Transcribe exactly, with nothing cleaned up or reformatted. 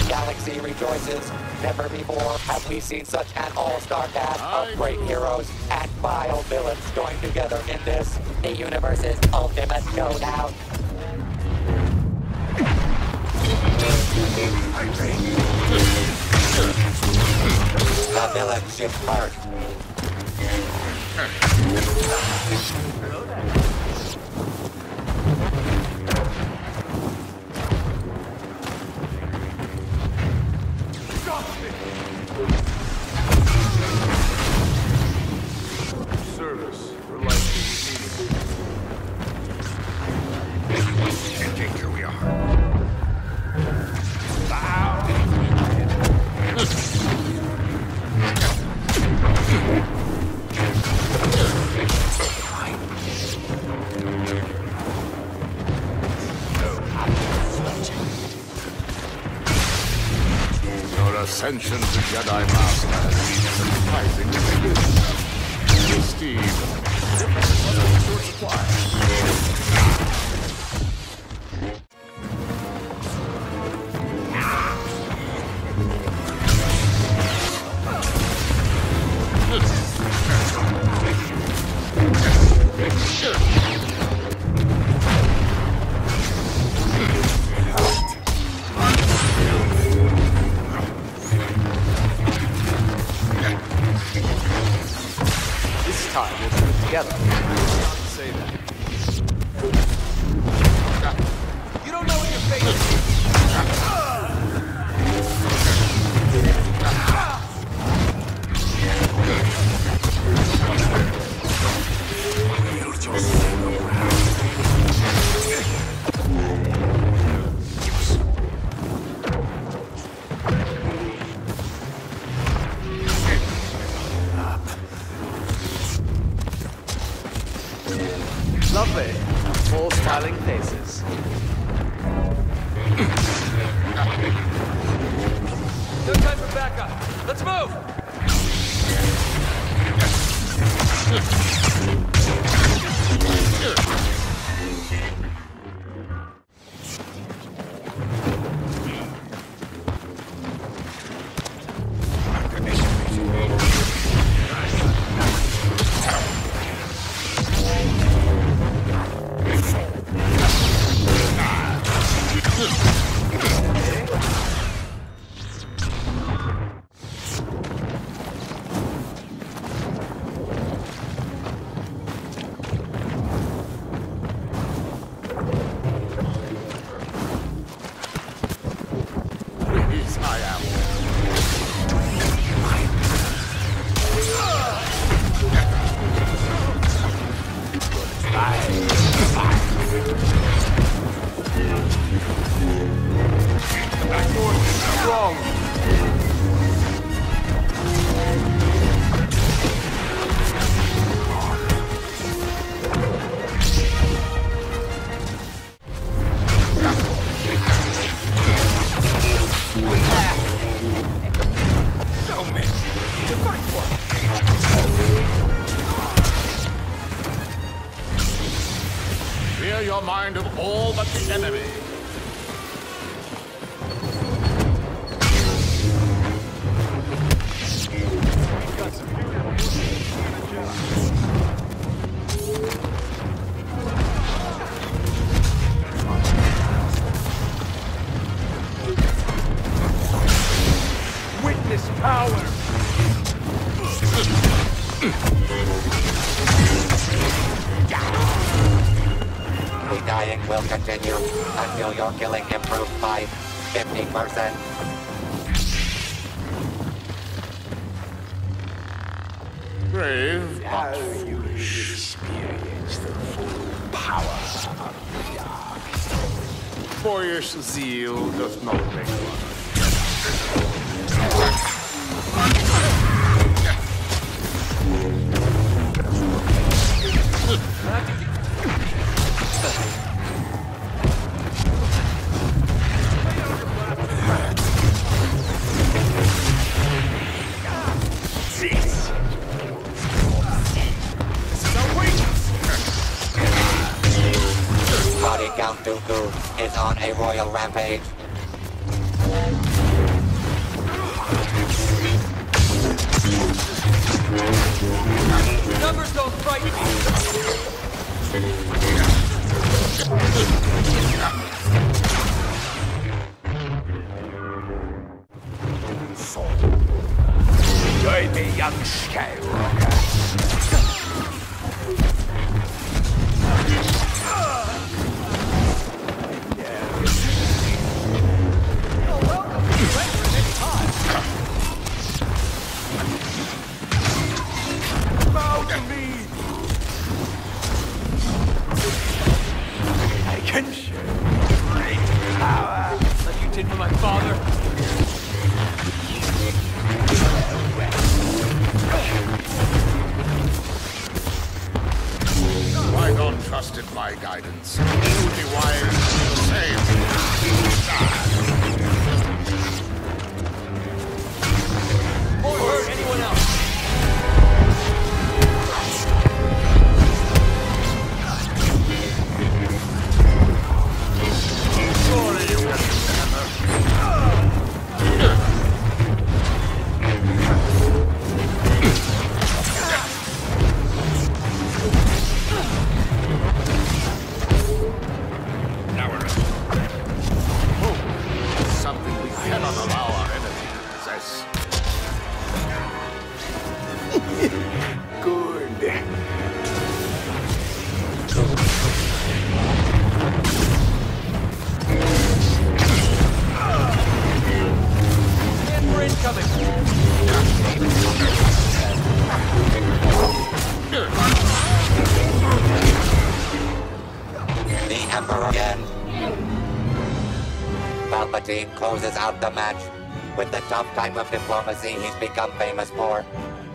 galaxy rejoices. Never before have we seen such an all-star cast of great heroes and vile villains joined together in this, the universe's ultimate showdown. The village ship part. Service for life and here we are. Your ascension to Jedi Master has been surprisingly good. Steve. Short supply. This time we'll do it together. Say that. You don't know what you're facing. Lovely. All smiling faces. No time for backup. Let's move! Clear your mind of all but the enemy. Witness power! The dying will continue until your killing improved by fifty percent. Brave, Now but you will experience the full power of the dark. boyish zeal doth not make one. Body Count Dooku is on a royal rampage. Numbers don't frighten me. Join me, young Skywalker. Bow to me. I can show great power. Like you did for my father. Qui-Gon trusted my guidance. It would be wise to do the same. Won't hurt anyone else. Surely you can stand something we cannot allow our enemy to possess. Good. And we're incoming. The Emperor again. Palpatine closes out the match with the tough type of diplomacy he's become famous for.